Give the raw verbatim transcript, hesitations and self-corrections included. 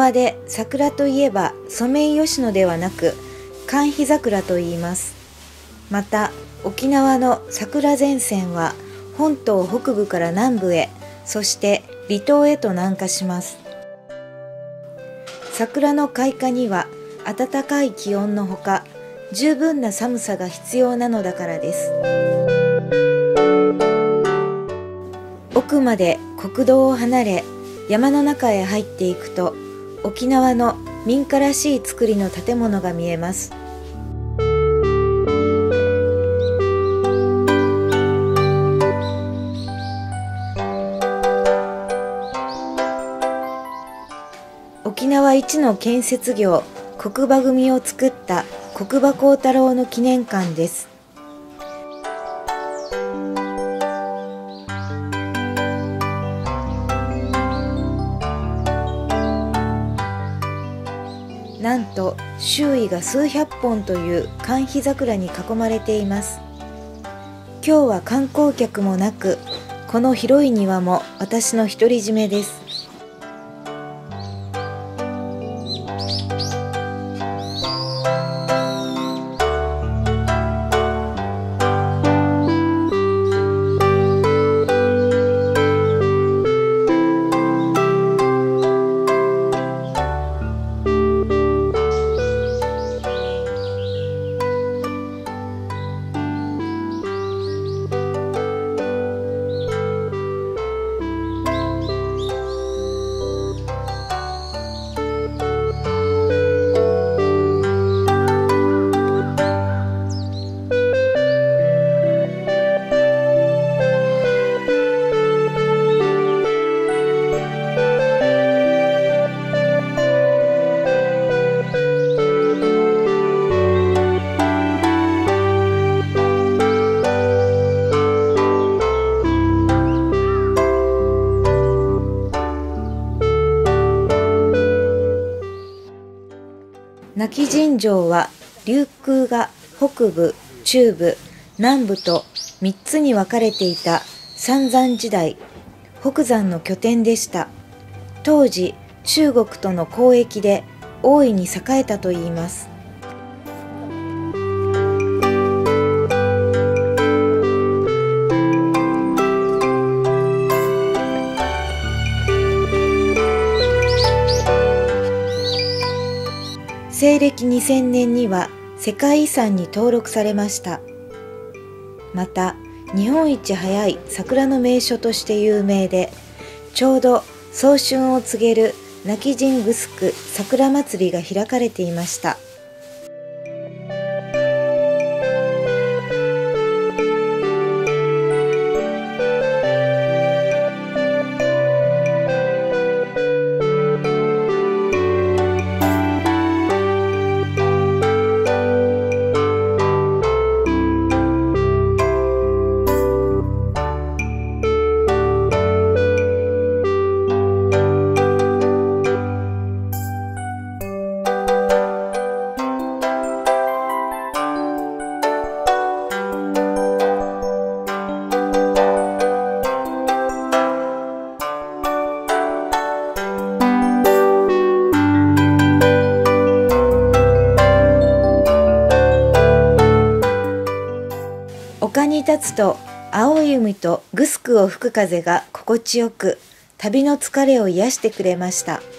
縄で桜といえばソメイヨシノではなく寒肥桜と言います。また沖縄の桜前線は本島北部から南部へ、そして離島へと南下します。桜の開花には暖かい気温のほか十分な寒さが必要なのだからです。奥まで国道を離れ山の中へ入っていくと、沖縄の民家らしい造りの建物が見えます。沖縄一の建設業国場組を作った国場幸太郎の記念館です。なんと周囲が数百本という寒肥桜に囲まれています。今日は観光客もなく、この広い庭も私の独り占めです。亡き尋常は琉球が北部、中部、南部とみっつに分かれていた三山時代、北山の拠点でした。当時、中国との交易で大いに栄えたといいます。西暦にせんねんには世界遺産に登録されました。また日本一早い桜の名所として有名で、ちょうど早春を告げる亡き陣グスク桜祭りが開かれていました。丘に立つと青い海とグスクを吹く風が心地よく、旅の疲れを癒してくれました。